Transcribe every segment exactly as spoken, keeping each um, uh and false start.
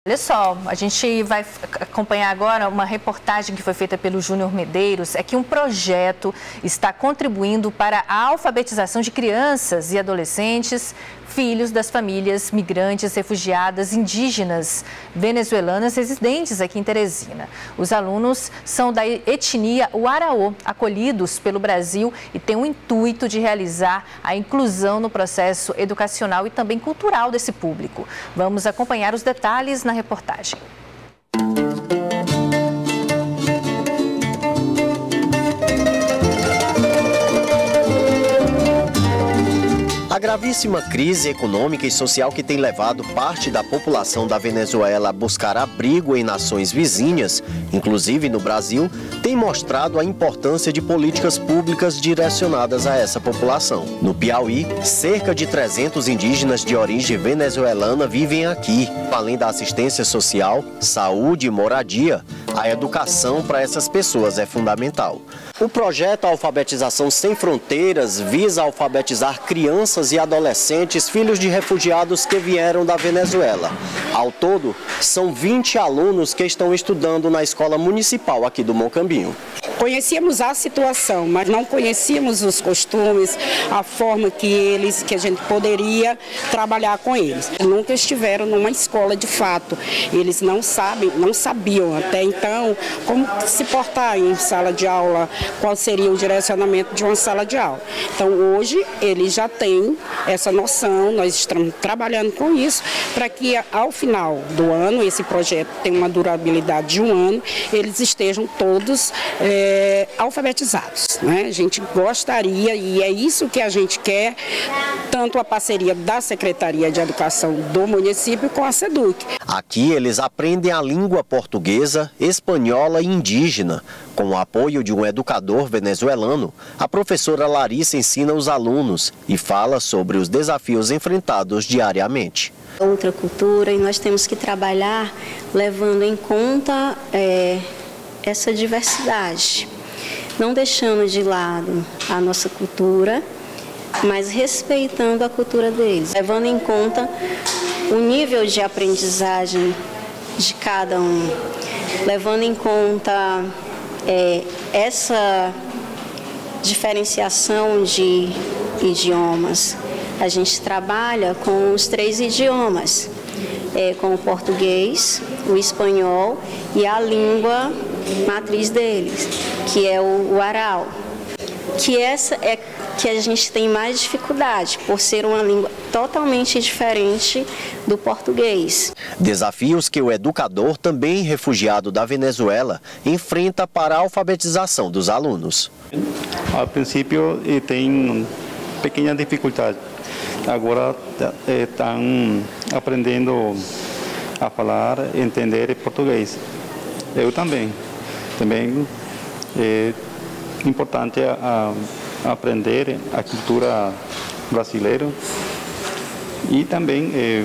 Olha só, a gente vai acompanhar agora uma reportagem que foi feita pelo Júnior Medeiros. É que um projeto está contribuindo para a alfabetização de crianças e adolescentes, filhos das famílias migrantes, refugiadas, indígenas, venezuelanas residentes aqui em Teresina. Os alunos são da etnia Waraô, acolhidos pelo Brasil e têm o intuito de realizar a inclusão no processo educacional e também cultural desse público. Vamos acompanhar os detalhes na reportagem. A gravíssima crise econômica e social que tem levado parte da população da Venezuela a buscar abrigo em nações vizinhas, inclusive no Brasil, tem mostrado a importância de políticas públicas direcionadas a essa população. No Piauí, cerca de trezentos indígenas de origem venezuelana vivem aqui. Além da assistência social, saúde e moradia, a educação para essas pessoas é fundamental. O projeto Alfabetização Sem Fronteiras visa alfabetizar crianças e adolescentes filhos de refugiados que vieram da Venezuela. Ao todo, são vinte alunos que estão estudando na escola municipal aqui do Mocambinho. Conhecíamos a situação, mas não conhecíamos os costumes, a forma que eles, que a gente poderia trabalhar com eles. Nunca estiveram numa escola de fato. Eles não sabem, não sabiam até então como se portar em sala de aula, qual seria o direcionamento de uma sala de aula. Então hoje eles já têm essa noção, nós estamos trabalhando com isso, para que ao final do ano, esse projeto tem uma durabilidade de um ano, eles estejam todos é, alfabetizados, né? A gente gostaria, e é isso que a gente quer, tanto a parceria da Secretaria de Educação do município com a SEDUC. Aqui eles aprendem a língua portuguesa, espanhola e indígena. Com o apoio de um educador venezuelano, a professora Larissa ensina os alunos e fala sobre os desafios enfrentados diariamente. Outra cultura, e nós temos que trabalhar levando em conta é, essa diversidade, não deixando de lado a nossa cultura, mas respeitando a cultura deles, levando em conta o nível de aprendizagem de cada um, levando em conta é, essa diferenciação de idiomas. A gente trabalha com os três idiomas, é, com o português, o espanhol e a língua matriz deles, que é o Warao. Que essa é que a gente tem mais dificuldade, por ser uma língua totalmente diferente do português. Desafios que o educador, também refugiado da Venezuela, enfrenta para a alfabetização dos alunos. A princípio tem pequena dificuldade. Agora estão aprendendo a falar, entender português. Eu também. Também é importante a, a aprender a cultura brasileira e também é,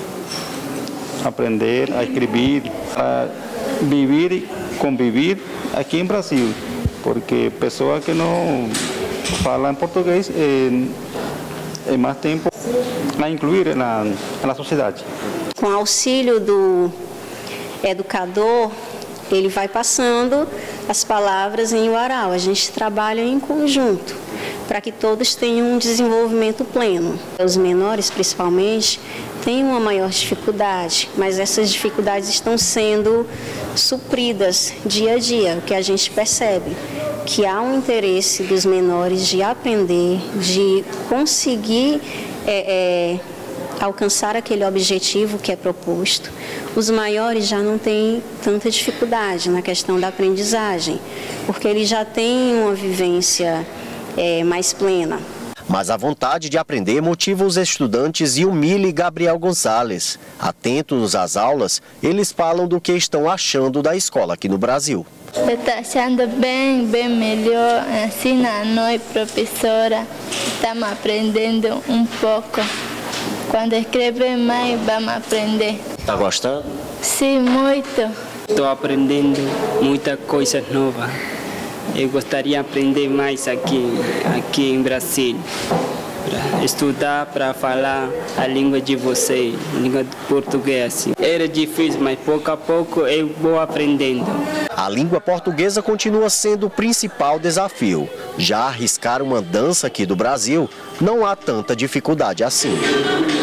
aprender a escrever, a viver e conviver aqui em Brasil, porque pessoa que não fala em português é, é mais tempo a incluir na, na sociedade. Com auxílio do educador, ele vai passando as palavras em Warao. A gente trabalha em conjunto para que todos tenham um desenvolvimento pleno. Os menores, principalmente, têm uma maior dificuldade, mas essas dificuldades estão sendo supridas dia a dia, o que a gente percebe, que há um interesse dos menores de aprender, de conseguir é, é, alcançar aquele objetivo que é proposto. Os maiores já não têm tanta dificuldade na questão da aprendizagem, porque eles já têm uma vivência é, mais plena. Mas a vontade de aprender motiva os estudantes Yumile e Gabriel Gonçalves. Atentos às aulas, eles falam do que estão achando da escola aqui no Brasil. Estou achando bem, bem melhor. Ensina nós, professora, estamos aprendendo um pouco. Quando escrever mais, vamos aprender. Está gostando? Sim, muito. Estou aprendendo muita coisa nova. Eu gostaria de aprender mais aqui, aqui em Brasil. para estudar, para falar a língua de vocês, a língua portuguesa. Era difícil, mas pouco a pouco eu vou aprendendo. A língua portuguesa continua sendo o principal desafio. Já arriscar uma dança aqui do Brasil, não há tanta dificuldade assim.